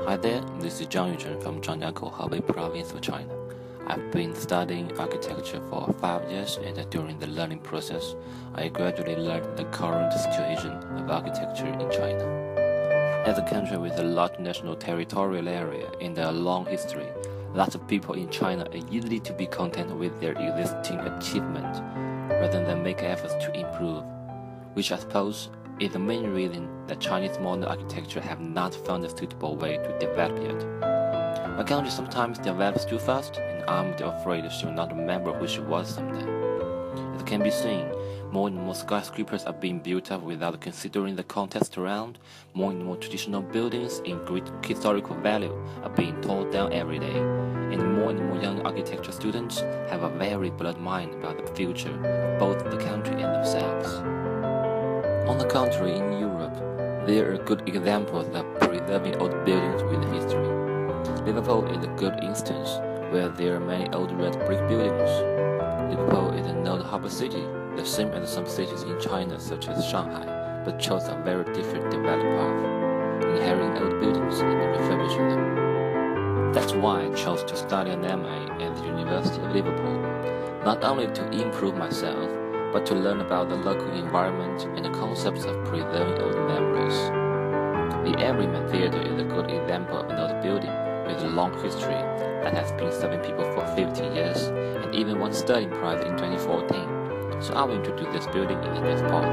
Hi there, this is Zhang Yuzhen from Zhangjiakou, Hebei province of China. I've been studying architecture for 5 years, and during the learning process, I gradually learned the current situation of architecture in China. As a country with a large national territorial area and a long history, lots of people in China are easily to be content with their existing achievement, rather than make efforts to improve, which I suppose is the main reason that Chinese modern architecture have not found a suitable way to develop yet. My country sometimes develops too fast, and I'm afraid she will not remember who she was someday. As can be seen, more and more skyscrapers are being built up without considering the context around. More and more traditional buildings in great historical value are being torn down every day, and more young architecture students have a very blurred mind about the future of both the country and themselves. On the contrary, in Europe, there are good examples of preserving old buildings with history. Liverpool is a good instance, where there are many old red brick buildings. Liverpool is an old harbor city, the same as some cities in China such as Shanghai, but chose a very different development path, inheriting old buildings and refurbishing them. That's why I chose to study an MA at the University of Liverpool, not only to improve myself, but to learn about the local environment and the concepts of preserving old memories. The Everyman Theatre is a good example of an old building with a long history that has been serving people for 50 years and even won studying prize in 2014. So I will introduce this building in the next part.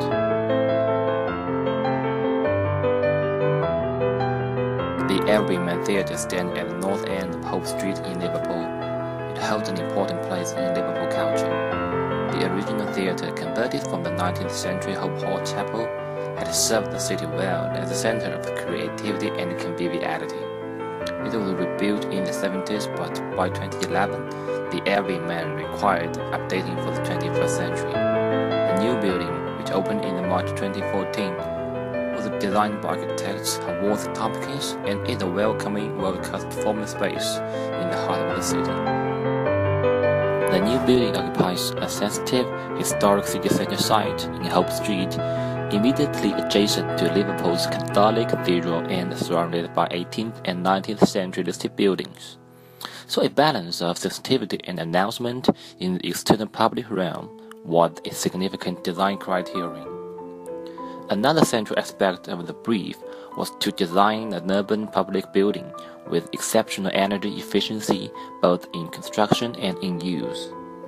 The Everyman Theatre stands at the north end of Hope Street in Liverpool. It holds an important place in Liverpool culture. The original theatre, converted from the 19th century Hope Hall Chapel, had served the city well as a center of creativity and conviviality. It was rebuilt in the 70s, but by 2011, the Everyman required updating for the 21st century. The new building, which opened in March 2014, was designed by architects Haworth Tompkins and is a welcoming, world-class performance space in the heart of the city. The new building occupies a sensitive, historic city center site in Hope Street, immediately adjacent to Liverpool's Catholic Cathedral and surrounded by 18th and 19th century listed buildings. So a balance of sensitivity and announcement in the external public realm was a significant design criterion. Another central aspect of the brief was to design an urban public building with exceptional energy efficiency both in construction and in use.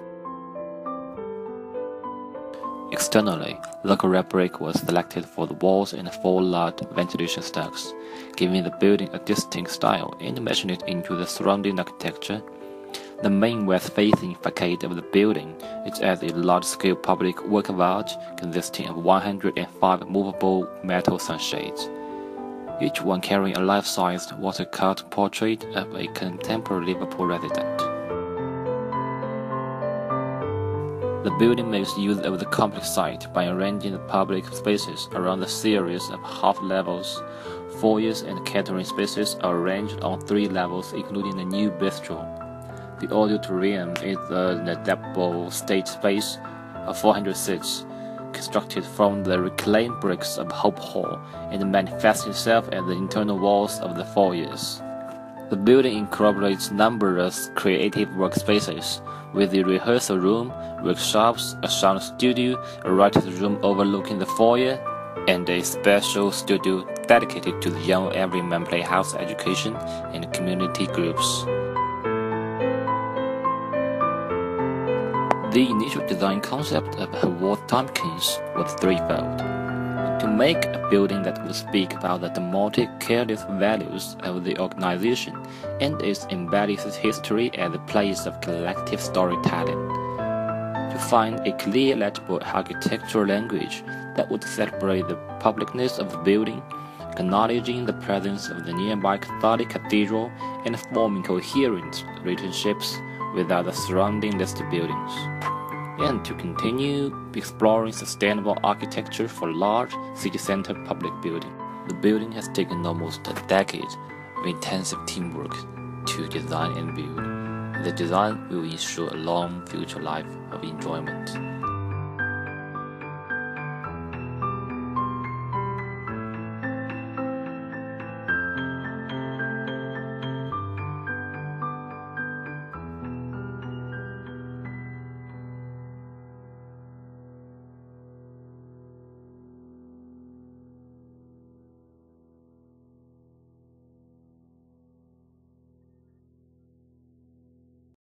Externally, local red brick was selected for the walls and 4 large ventilation ducts, giving the building a distinct style and matching it into the surrounding architecture. The main west-facing facade of the building is as a large-scale public work of art consisting of 105 movable metal sunshades, each one carrying a life-sized watercolor portrait of a contemporary Liverpool resident. The building makes use of the complex site by arranging the public spaces around a series of half-levels. Foyers and catering spaces are arranged on 3 levels, including a new bistro. The auditorium is an adaptable stage space of 400 seats, constructed from the reclaimed bricks of Hope Hall and manifests itself as the internal walls of the foyers. The building incorporates numerous creative workspaces, with a rehearsal room, workshops, a sound studio, a writer's room overlooking the foyer, and a special studio dedicated to the young Everyman Playhouse education and community groups. The initial design concept of Haworth Tompkins was threefold: to make a building that would speak about the democratic, careless values of the organization and its embodied history as a place of collective storytelling; to find a clear, legible architectural language that would celebrate the publicness of the building, acknowledging the presence of the nearby Catholic Cathedral and forming coherent relationships with other surrounding listed buildings; and to continue exploring sustainable architecture for large, city-centered public buildings. The building has taken almost a decade of intensive teamwork to design and build. The design will ensure a long future life of enjoyment.